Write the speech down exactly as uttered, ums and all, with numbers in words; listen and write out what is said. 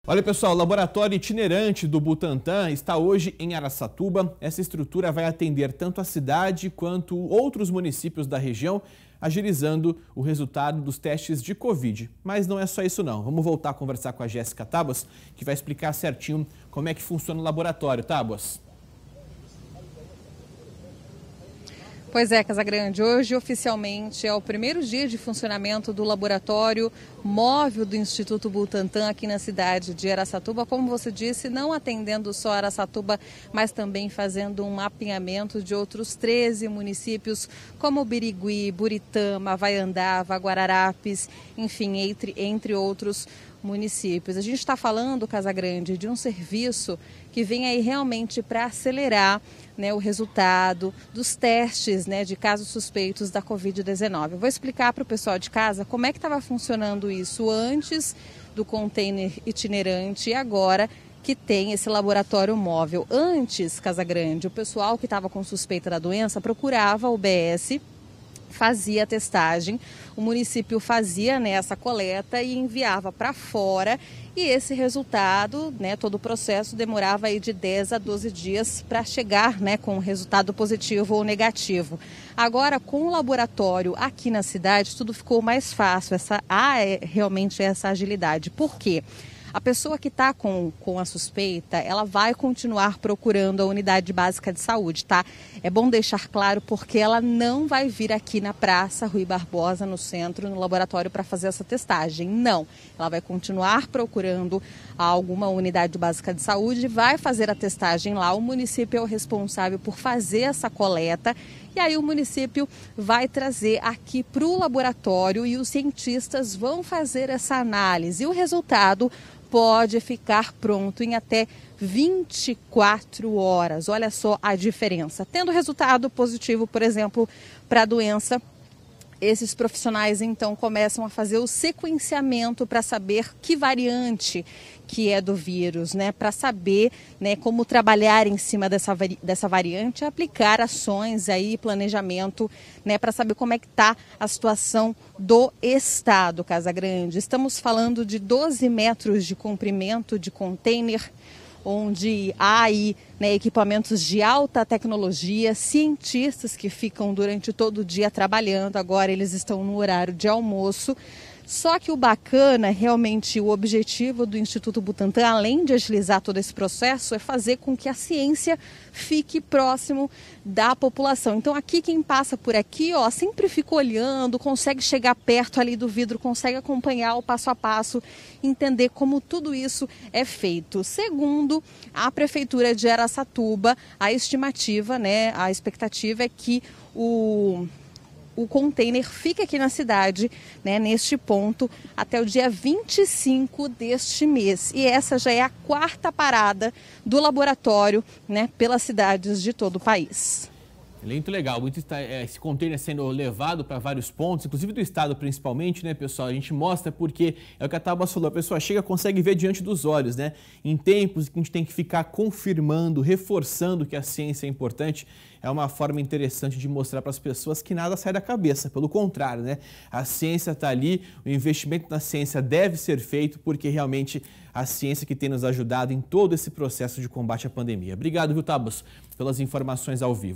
Olha pessoal, o laboratório itinerante do Butantan está hoje em Araçatuba. Essa estrutura vai atender tanto a cidade quanto outros municípios da região, agilizando o resultado dos testes de Covid. Mas não é só isso não. Vamos voltar a conversar com a Jéssica Tábuas, que vai explicar certinho como é que funciona o laboratório. Tábuas. Pois é, Casagrande, hoje oficialmente é o primeiro dia de funcionamento do laboratório móvel do Instituto Butantan aqui na cidade de Araçatuba. Como você disse, não atendendo só Araçatuba, mas também fazendo um mapeamento de outros treze municípios, como Birigui, Buritama, Vaiandava, Guararapes, enfim, entre, entre outros municípios. A gente está falando, Casagrande, de um serviço que vem aí realmente para acelerar, né, o resultado dos testes, né, de casos suspeitos da Covid dezenove. Eu vou explicar para o pessoal de casa como é que estava funcionando isso antes do container itinerante e agora que tem esse laboratório móvel. Antes, Casagrande, o pessoal que estava com suspeita da doença procurava o U B S, fazia a testagem, o município fazia, né, essa coleta e enviava para fora, e esse resultado, né, todo o processo demorava aí de dez a doze dias para chegar, né, com um resultado positivo ou negativo. Agora, com o laboratório aqui na cidade, tudo ficou mais fácil, essa, há é, realmente essa agilidade. Por quê? A pessoa que está com, com a suspeita, ela vai continuar procurando a unidade básica de saúde, tá? É bom deixar claro porque ela não vai vir aqui na Praça Rui Barbosa, no centro, no laboratório, para fazer essa testagem. Não. Ela vai continuar procurando alguma unidade básica de saúde, vai fazer a testagem lá. O município é o responsável por fazer essa coleta. E aí o município vai trazer aqui para o laboratório e os cientistas vão fazer essa análise. E o resultado pode ficar pronto em até vinte e quatro horas. Olha só a diferença. Tendo resultado positivo, por exemplo, para a doença, esses profissionais então começam a fazer o sequenciamento para saber que variante que é do vírus, né? Para saber, né, como trabalhar em cima dessa, vari dessa variante, aplicar ações aí, planejamento, né, para saber como é que está a situação do estado, Casagrande. Estamos falando de doze metros de comprimento de container, onde há aí, né, equipamentos de alta tecnologia, cientistas que ficam durante todo o dia trabalhando, agora eles estão no horário de almoço. Só que o bacana, realmente, o objetivo do Instituto Butantan, além de agilizar todo esse processo, é fazer com que a ciência fique próximo da população. Então aqui quem passa por aqui, ó, sempre fica olhando, consegue chegar perto ali do vidro, consegue acompanhar o passo a passo, entender como tudo isso é feito. Segundo a Prefeitura de Araçatuba, a estimativa, né, a expectativa é que o... o container fica aqui na cidade, né, neste ponto, até o dia vinte e cinco deste mês. E essa já é a quarta parada do laboratório, né, pelas cidades de todo o país. Muito legal, muito esse container sendo levado para vários pontos, inclusive do estado principalmente, né, pessoal? A gente mostra porque é o que a Tábuas falou, a pessoa chega, consegue ver diante dos olhos, né? Em tempos que a gente tem que ficar confirmando, reforçando que a ciência é importante, é uma forma interessante de mostrar para as pessoas que nada sai da cabeça, pelo contrário, né? A ciência está ali, o investimento na ciência deve ser feito porque realmente a ciência que tem nos ajudado em todo esse processo de combate à pandemia. Obrigado, viu, Tábuas, pelas informações ao vivo.